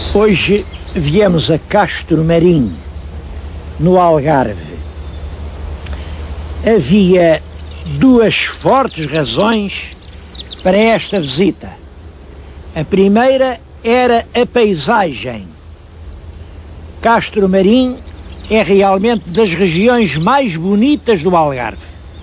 Hoje viemos a Castro Marim, no Algarve. Havia duas fortes razões para esta visita. A primeira era a paisagem. Castro Marim é realmente das regiões mais bonitas do Algarve.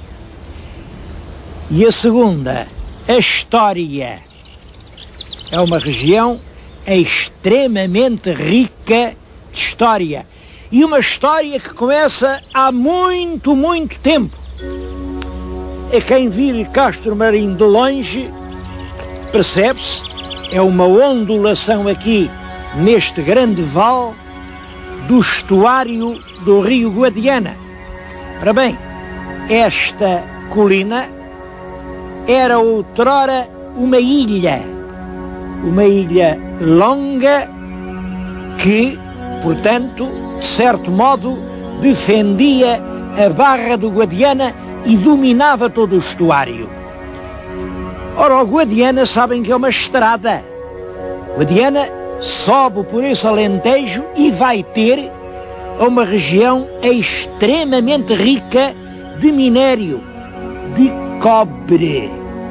E a segunda, a história. É uma região extremamente rica de história. E uma história que começa há muito, muito tempo. A quem vir Castro Marim de longe, percebe-se, é uma ondulação aqui neste grande vale do estuário do rio Guadiana. Ora bem, esta colina era outrora uma ilha longa que, portanto, de certo modo, defendia a barra do Guadiana e dominava todo o estuário. Ora, o Guadiana sabem que é uma estrada. O Guadiana sobe por esse alentejo e vai ter uma região extremamente rica de minério, de cobre.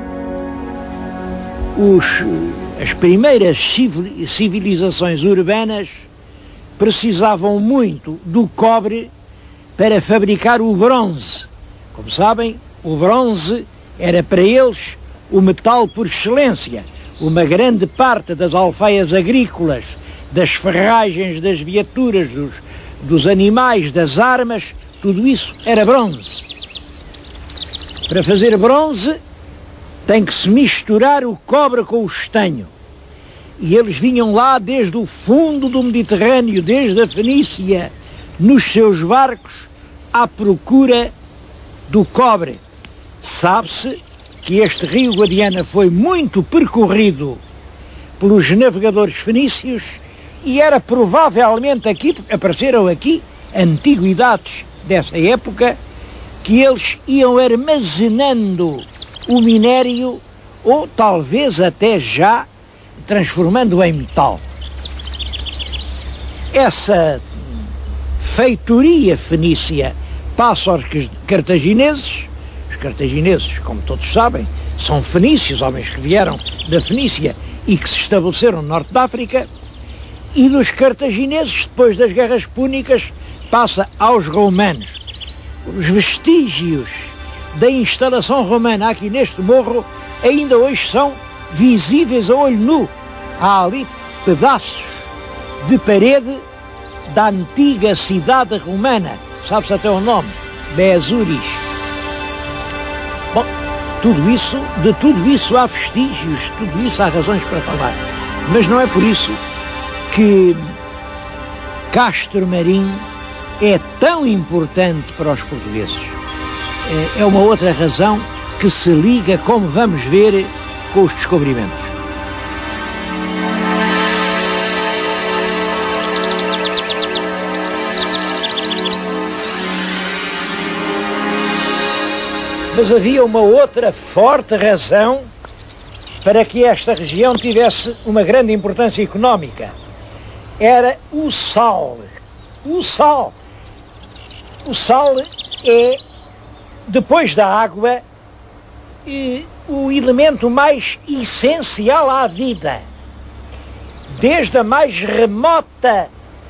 As primeiras civilizações urbanas precisavam muito do cobre para fabricar o bronze. Como sabem, o bronze era para eles o metal por excelência. Uma grande parte das alfaias agrícolas, das ferragens, das viaturas, dos animais, das armas, tudo isso era bronze. Para fazer bronze tem que se misturar o cobre com o estanho. E eles vinham lá desde o fundo do Mediterrâneo, desde a Fenícia, nos seus barcos, à procura do cobre. Sabe-se que este rio Guadiana foi muito percorrido pelos navegadores fenícios e era provavelmente aqui, apareceram aqui antiguidades dessa época, que eles iam armazenando o minério ou talvez até já transformando em metal. Essa feitoria fenícia passa aos cartagineses. Os cartagineses, como todos sabem, são fenícios, homens que vieram da Fenícia e que se estabeleceram no norte da África, e dos cartagineses, depois das guerras púnicas, passa aos romanos. Os vestígios da instalação romana aqui neste morro ainda hoje são visíveis a olho nu. Há ali pedaços de parede da antiga cidade romana, sabe-se até o nome, Bezuris. Bom, de tudo isso há vestígios, de tudo isso há razões para falar. Mas não é por isso que Castro Marim é tão importante para os portugueses. É uma outra razão que se liga, como vamos ver, com os descobrimentos. Mas havia uma outra forte razão para que esta região tivesse uma grande importância económica. Era o sal. O sal é, depois da água, o elemento mais essencial à vida. Desde a mais remota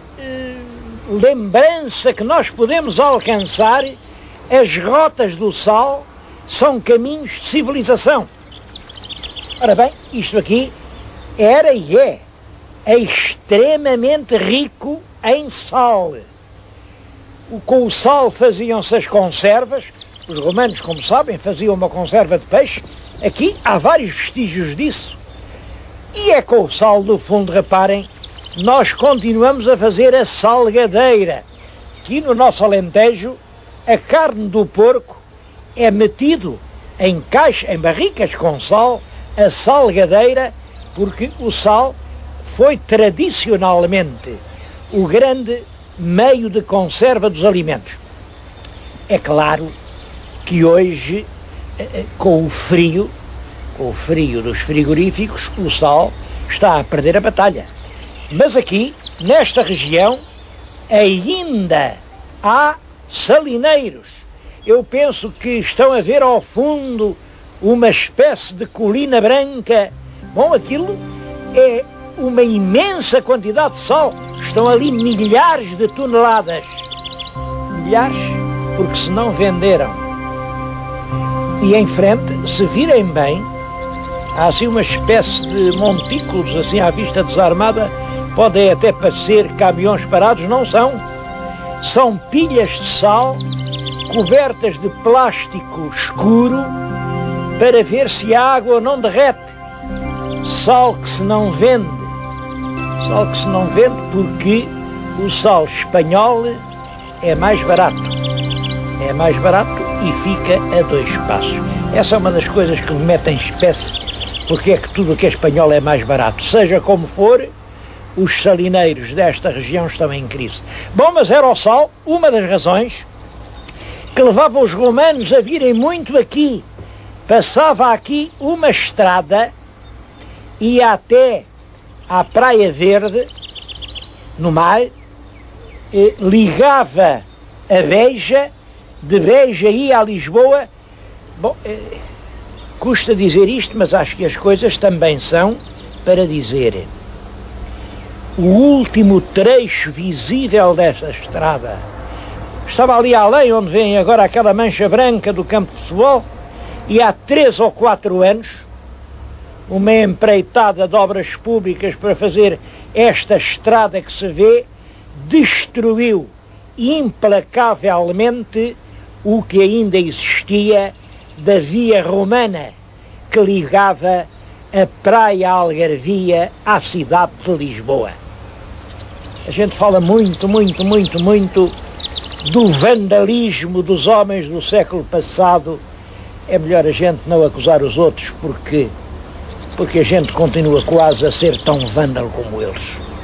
lembrança que nós podemos alcançar, as rotas do sal são caminhos de civilização. Ora bem, isto aqui era e é extremamente rico em sal. Com o sal faziam-se as conservas. Os romanos, como sabem, faziam uma conserva de peixe. Aqui há vários vestígios disso. E é com o sal, no fundo, reparem, nós continuamos a fazer a salgadeira. Aqui no nosso Alentejo, a carne do porco é metido em barricas com sal, a salgadeira, porque o sal foi tradicionalmente o grande meio de conserva dos alimentos. É claro que hoje, com o frio dos frigoríficos, o sal está a perder a batalha. Mas aqui, nesta região, ainda há salineiros. Eu penso que estão a ver ao fundo uma espécie de colina branca. Bom, aquilo é uma imensa quantidade de sal. Estão ali milhares de toneladas. Milhares, porque se não venderam. E em frente, se virem bem, há assim uma espécie de montículos, assim à vista desarmada, podem até parecer caminhões parados, não são. São pilhas de sal cobertas de plástico escuro para ver se a água não derrete. Sal que se não vende. Sal que se não vende porque o sal espanhol é mais barato. É mais barato e fica a 2 passos. Essa é uma das coisas que me metem espécie, porque é que tudo o que é espanhol é mais barato. Seja como for, os salineiros desta região estão em crise. Bom, mas era o sal uma das razões que levava os romanos a virem muito aqui. Passava aqui uma estrada, ia até à Praia Verde, no mar, ligava a Beja, de Beja ia a Lisboa. Bom, custa dizer isto, mas acho que as coisas também são para dizer. O último trecho visível desta estrada estava ali além, onde vem agora aquela mancha branca do campo de futebol, e há 3 ou 4 anos, uma empreitada de obras públicas para fazer esta estrada que se vê, destruiu implacavelmente o que ainda existia da via romana que ligava a Praia Algarvia à cidade de Lisboa. A gente fala muito do vandalismo dos homens do século passado. É melhor a gente não acusar os outros porque a gente continua quase a ser tão vândalo como eles.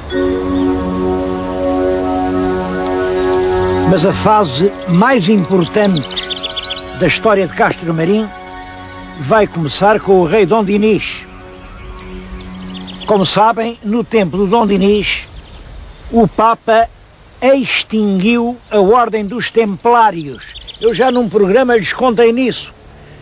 Mas a fase mais importante da história de Castro Marim vai começar com o rei Dom Dinis. Como sabem, no tempo do Dom Dinis, o Papa extinguiu a Ordem dos Templários. Eu já num programa lhes contei nisso.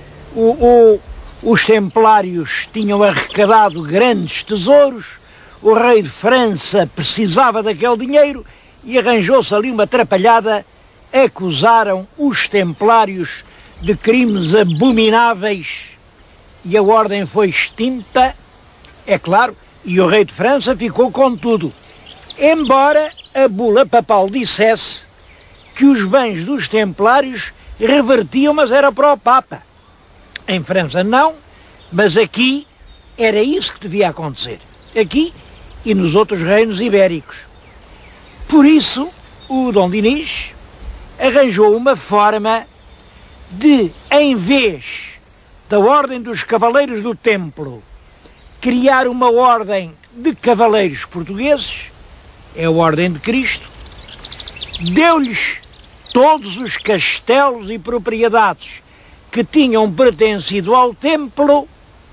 Os Templários tinham arrecadado grandes tesouros, o rei de França precisava daquele dinheiro e arranjou-se ali uma atrapalhada. Acusaram os Templários de crimes abomináveis e a ordem foi extinta, é claro, e o rei de França ficou com tudo. Embora a bula papal dissesse que os bens dos Templários revertiam, mas era para o Papa. Em França não, mas aqui era isso que devia acontecer. Aqui e nos outros reinos ibéricos. Por isso, o Dom Dinis arranjou uma forma de, em vez da Ordem dos Cavaleiros do Templo, criar uma ordem de cavaleiros portugueses, é a Ordem de Cristo, deu-lhes todos os castelos e propriedades que tinham pertencido ao templo,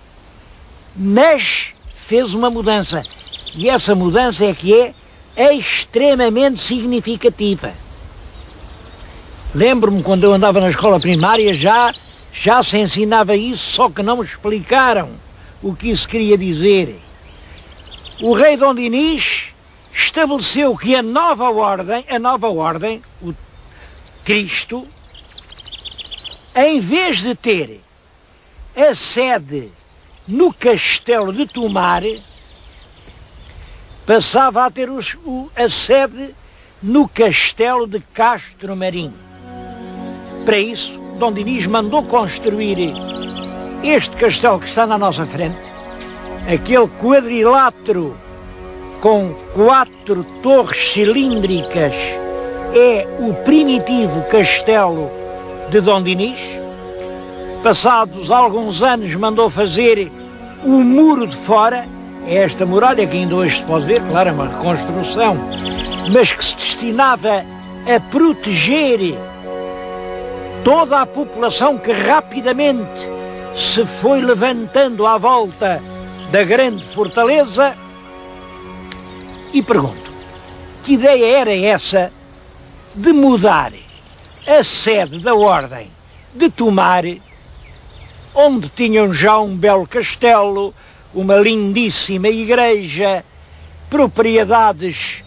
mas fez uma mudança. E essa mudança é que é extremamente significativa. Lembro-me quando eu andava na escola primária, já se ensinava isso, só que não me explicaram o que isso queria dizer. O rei Dom Dinis estabeleceu que a nova ordem, o Cristo, em vez de ter a sede no castelo de Tomar, passava a ter a sede no castelo de Castro Marim. Para isso, Dom Dinis mandou construir este castelo que está na nossa frente, aquele quadrilátero com 4 torres cilíndricas, é o primitivo castelo de Dom Dinis. Passados alguns anos mandou fazer o muro de fora, é esta muralha que ainda hoje se pode ver, claro, é uma reconstrução, mas que se destinava a proteger toda a população que rapidamente se foi levantando à volta da grande fortaleza, E pergunto, que ideia era essa de mudar a sede da Ordem de Tomar, onde tinham já um belo castelo, uma lindíssima igreja, propriedades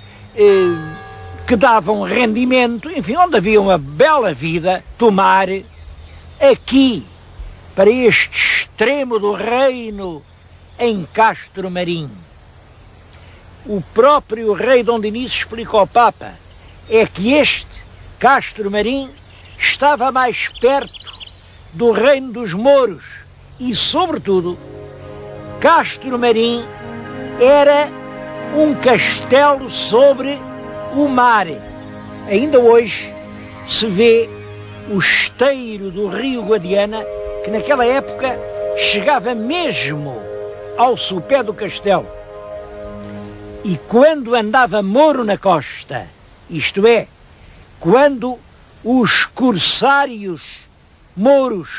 que davam rendimento, enfim, onde havia uma bela vida, Tomar, aqui, para este extremo do reino, em Castro Marim. O próprio rei Dom Dinis explicou ao Papa, é que este Castro Marim estava mais perto do reino dos mouros e, sobretudo, Castro Marim era um castelo sobre o mar. Ainda hoje se vê o esteiro do rio Guadiana, que naquela época chegava mesmo ao sopé do castelo. E quando andava mouro na costa, isto é, quando os corsários mouros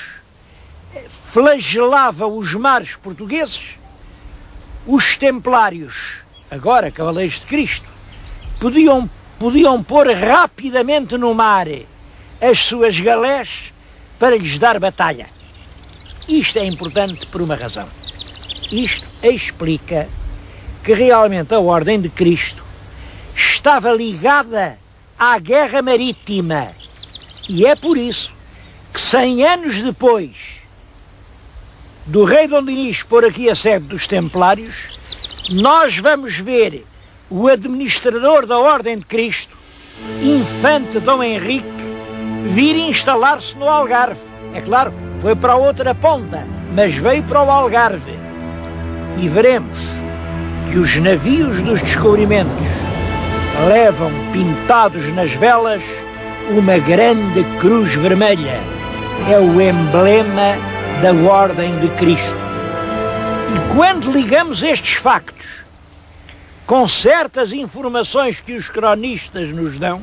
flagelavam os mares portugueses, os templários, agora cavaleiros de Cristo, podiam pôr rapidamente no mar as suas galés para lhes dar batalha. Isto é importante por uma razão. Isto explica que realmente a Ordem de Cristo estava ligada à guerra marítima, e é por isso que 100 anos depois do rei Dom Dinis pôr aqui a sede dos Templários, nós vamos ver o administrador da Ordem de Cristo, Infante Dom Henrique, vir instalar-se no Algarve. É claro, foi para a outra ponta, mas veio para o Algarve. E veremos que os navios dos descobrimentos levam pintados nas velas uma grande cruz vermelha. É o emblema da Ordem de Cristo. E quando ligamos estes factos com certas informações que os cronistas nos dão,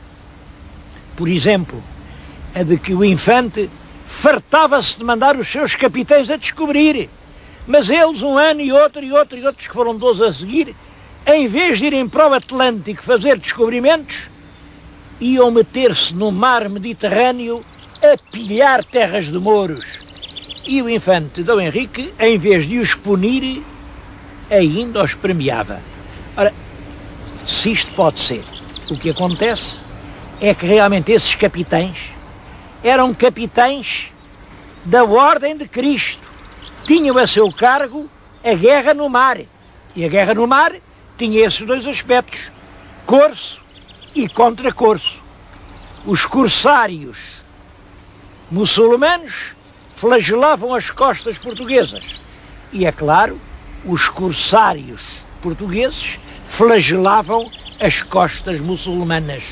por exemplo, a de que o infante fartava-se de mandar os seus capitães a descobrir, mas eles, um ano e outros que foram 12 a seguir, em vez de irem para o Atlântico fazer descobrimentos, iam meter-se no mar Mediterrâneo a pilhar terras de mouros. E o infante Dom Henrique, em vez de os punir, ainda os premiava. Ora, se isto pode ser, o que acontece é que realmente esses capitães eram capitães da Ordem de Cristo. Tinham a seu cargo a guerra no mar. E a guerra no mar tinha esses dois aspectos, corso e contracorso. Os corsários muçulmanos flagelavam as costas portuguesas. E, é claro, os corsários portugueses flagelavam as costas muçulmanas.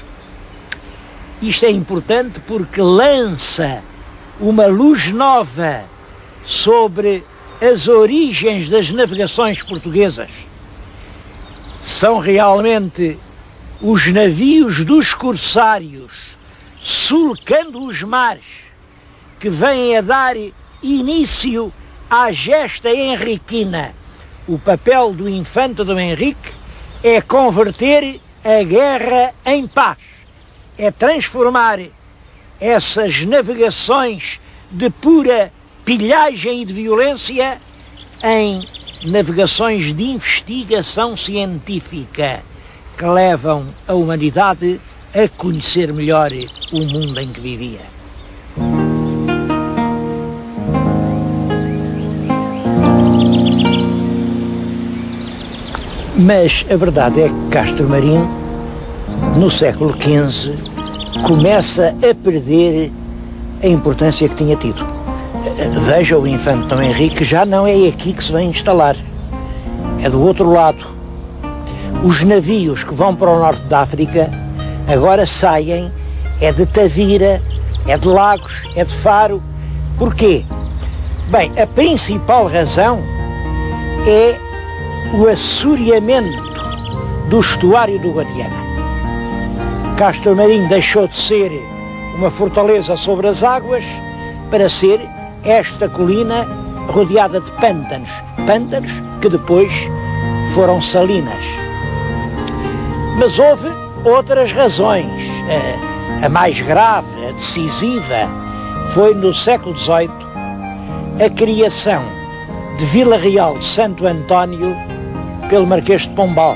Isto é importante porque lança uma luz nova sobre as origens das navegações portuguesas. São realmente os navios dos corsários sulcando os mares que vêm a dar início à gesta henriquina. O papel do infante Dom Henrique é converter a guerra em paz, é transformar essas navegações de pura pilhagem e de violência em navegações de investigação científica que levam a humanidade a conhecer melhor o mundo em que vivia. Mas a verdade é que Castro Marim, no século XV, começa a perder a importância que tinha tido. Veja, o infante Dom Henrique já não é aqui que se vem instalar, é do outro lado. Os navios que vão para o norte da África agora saem, é de Tavira, é de Lagos, é de Faro. Porquê? Bem, a principal razão é o assoreamento do estuário do Guadiana. Castro Marim deixou de ser uma fortaleza sobre as águas para ser esta colina rodeada de pântanos, pântanos que depois foram salinas. Mas houve outras razões. A mais grave, a decisiva, foi no século XVIII a criação de Vila Real de Santo António pelo Marquês de Pombal.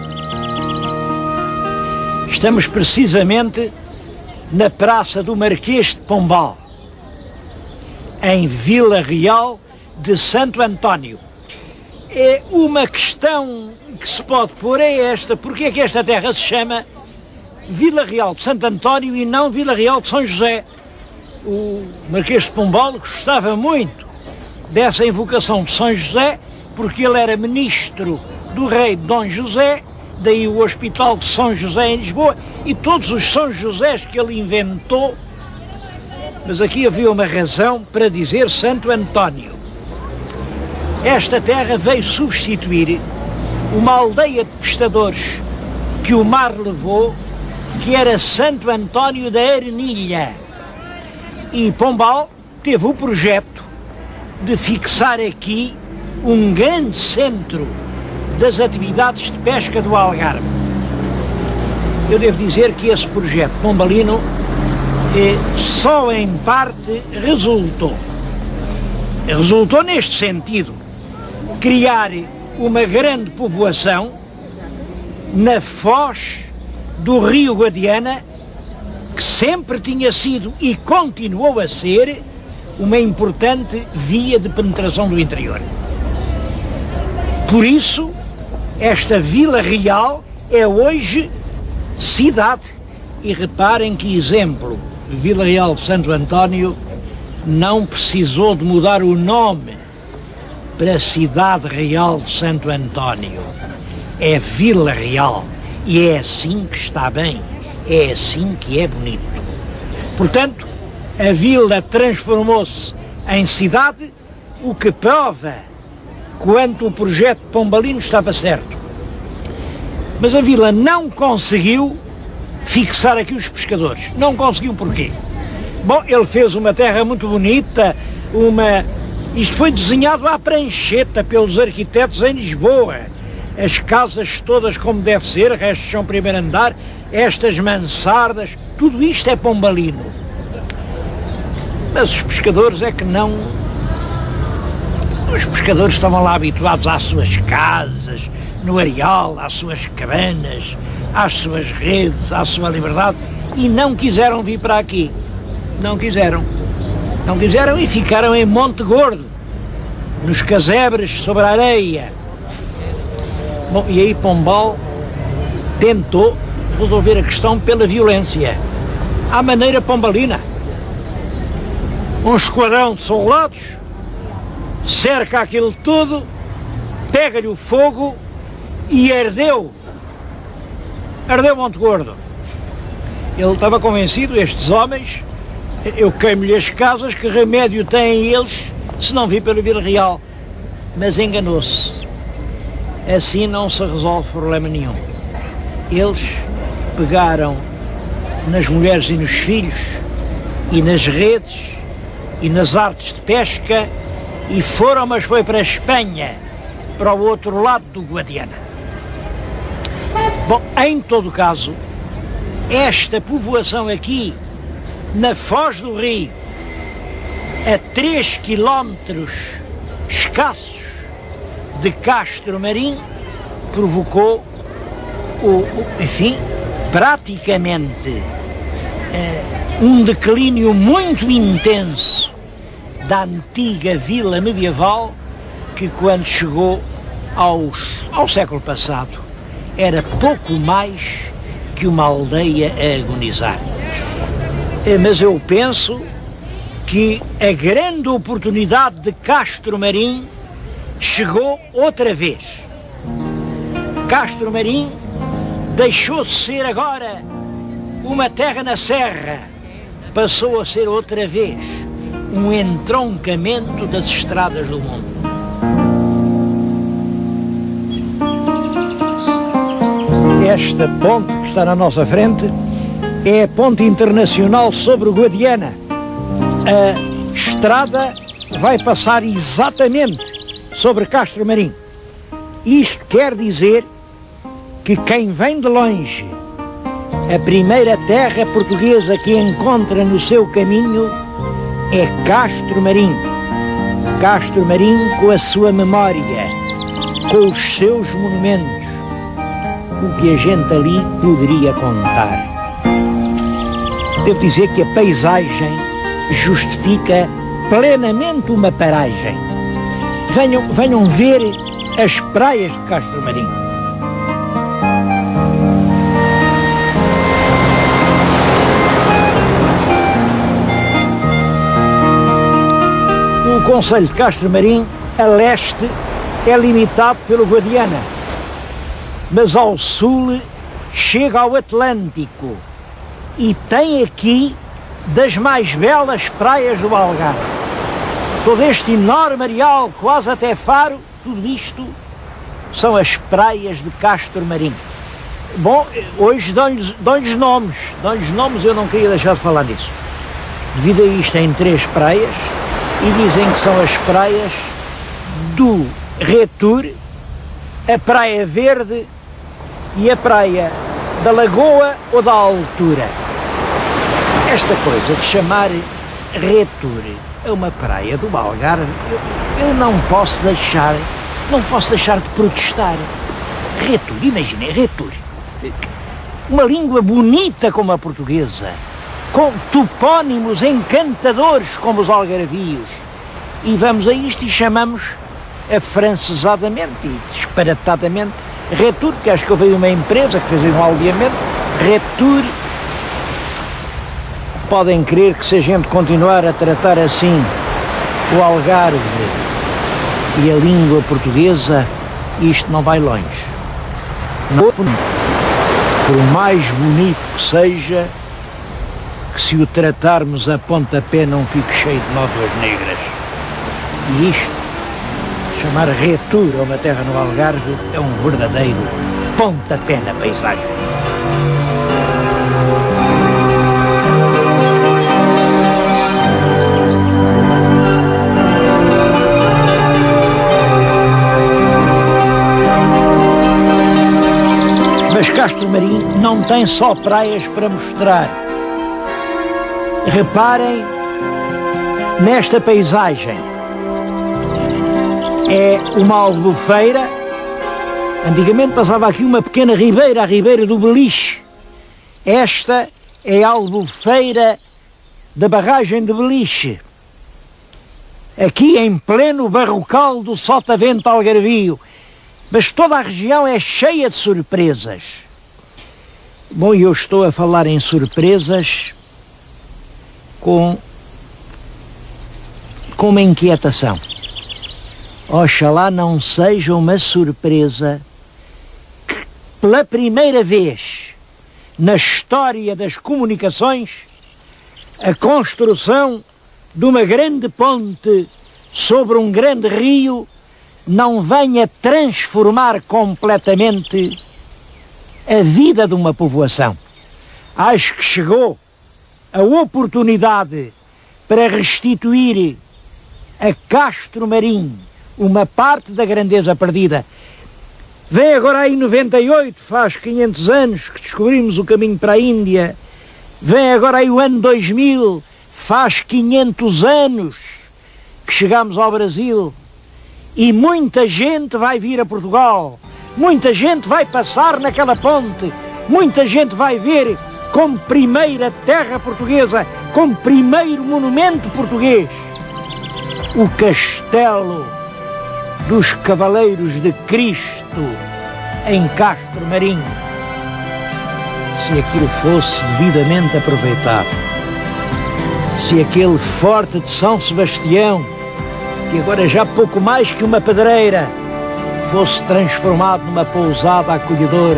Estamos precisamente na Praça do Marquês de Pombal, em Vila Real de Santo António. É uma questão que se pode pôr é esta: porque é que esta terra se chama Vila Real de Santo António e não Vila Real de São José? O Marquês de Pombal gostava muito dessa invocação de São José, porque ele era ministro do rei Dom José, daí o Hospital de São José em Lisboa e todos os São Josés que ele inventou. Mas aqui havia uma razão para dizer Santo António. Esta terra veio substituir uma aldeia de pescadores que o mar levou, que era Santo António da Arenilha. E Pombal teve o projeto de fixar aqui um grande centro das atividades de pesca do Algarve. Eu devo dizer que esse projeto pombalino só em parte resultou. Resultou neste sentido: criar uma grande povoação na foz do rio Guadiana, que sempre tinha sido e continuou a ser uma importante via de penetração do interior. Por isso, esta Vila Real é hoje cidade. E reparem que exemplo: Vila Real de Santo António não precisou de mudar o nome para Cidade Real de Santo António. É Vila Real. E é assim que está bem. É assim que é bonito. Portanto, a vila transformou-se em cidade, o que prova quanto o projeto pombalino estava certo. Mas a vila não conseguiu fixar aqui os pescadores. Não conseguiu porquê? Bom, ele fez uma terra muito bonita, isto foi desenhado à prancheta pelos arquitetos em Lisboa. As casas todas como deve ser, restos são primeiro andar, estas mansardas, tudo isto é pombalino. Mas os pescadores é que não... Os pescadores estavam lá habituados às suas casas, no areal, às suas cabanas, às suas redes, à sua liberdade, e não quiseram vir para aqui. Não quiseram. Não quiseram e ficaram em Monte Gordo, nos casebres, sobre a areia. Bom, e aí Pombal tentou resolver a questão pela violência, à maneira pombalina. Um esquadrão de soldados cerca aquilo tudo, pega-lhe o fogo e ardeu Monte Gordo. Ele estava convencido: estes homens, eu queimo-lhe as casas, que remédio têm eles se não vir pela Vila Real? Mas enganou-se. Assim não se resolve problema nenhum. Eles pegaram nas mulheres e nos filhos, e nas redes, e nas artes de pesca, e foram, mas foi para a Espanha, para o outro lado do Guadiana. Bom, em todo caso, esta povoação aqui, na foz do rio, a 3 quilómetros escassos de Castro Marim, provocou, enfim, praticamente um declínio muito intenso da antiga vila medieval, que quando chegou ao século passado era pouco mais que uma aldeia a agonizar. Mas eu penso que a grande oportunidade de Castro Marim chegou outra vez. Castro Marim deixou de ser agora uma terra na serra, passou a ser outra vez um entroncamento das estradas do mundo. Esta ponte que está na nossa frente é a ponte internacional sobre o Guadiana. A estrada vai passar exatamente sobre Castro Marim. Isto quer dizer que quem vem de longe, a primeira terra portuguesa que encontra no seu caminho é Castro Marim. Castro Marim com a sua memória, com os seus monumentos, o que a gente ali poderia contar. Devo dizer que a paisagem justifica plenamente uma paragem. Venham ver as praias de Castro Marim. O concelho de Castro Marim, a leste, é limitado pelo Guadiana, mas ao sul chega ao Atlântico e tem aqui das mais belas praias do Algarve. Todo este enorme areal, quase até Faro, tudo isto são as praias de Castro Marim. Bom, hoje dão-lhes nomes, eu não queria deixar de falar nisso. Devido a isto, tem 3 praias e dizem que são as praias do Retur, a Praia Verde e a Praia da Lagoa ou da Altura. Esta coisa de chamar Retur a uma praia do Algarve, eu não posso deixar de protestar. Retur, imaginem, Retur, uma língua bonita como a portuguesa, com topónimos encantadores como os algarvios, e vamos a isto e chamamos afrancesadamente e disparatadamente Retur, que acho que houve uma empresa que fez um aldeamento, Retur. Podem crer que se a gente continuar a tratar assim o Algarve e a língua portuguesa, isto não vai longe. Não, por mais bonito que seja, que se o tratarmos a pontapé não fique cheio de nódoas negras. E isto, chamar Retur a uma terra no Algarve, é um verdadeiro pontapé na paisagem. Mas Castro Marim não tem só praias para mostrar. Reparem nesta paisagem. É uma albufeira. Antigamente passava aqui uma pequena ribeira, a ribeira do Beliche. Esta é a albufeira da barragem de Beliche. Aqui em pleno barrocal do Sotavento Algarvio. Mas toda a região é cheia de surpresas. Bom, eu estou a falar em surpresas com uma inquietação. Oxalá não seja uma surpresa que, pela primeira vez na história das comunicações, a construção de uma grande ponte sobre um grande rio não venha transformar completamente a vida de uma povoação. Acho que chegou a oportunidade para restituir a Castro Marim uma parte da grandeza perdida. Vem agora aí 98, faz 500 anos que descobrimos o caminho para a Índia. Vem agora aí o ano 2000, faz 500 anos que chegamos ao Brasil. E muita gente vai vir a Portugal, muita gente vai passar naquela ponte, muita gente vai ver como primeira terra portuguesa, como primeiro monumento português, o Castelo dos Cavaleiros de Cristo em Castro Marim. Se aquilo fosse devidamente aproveitado, se aquele forte de São Sebastião, que agora é já pouco mais que uma pedreira, fosse transformado numa pousada acolhedora.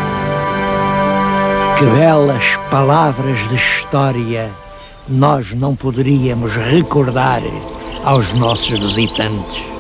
Que belas palavras de história nós não poderíamos recordar aos nossos visitantes.